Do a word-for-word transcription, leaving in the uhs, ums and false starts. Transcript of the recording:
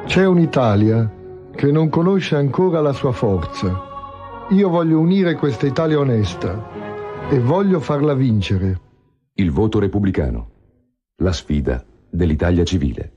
C'è un'Italia che non conosce ancora la sua forza. Io voglio unire questa Italia onesta e voglio farla vincere. Il voto repubblicano. La sfida dell'Italia civile.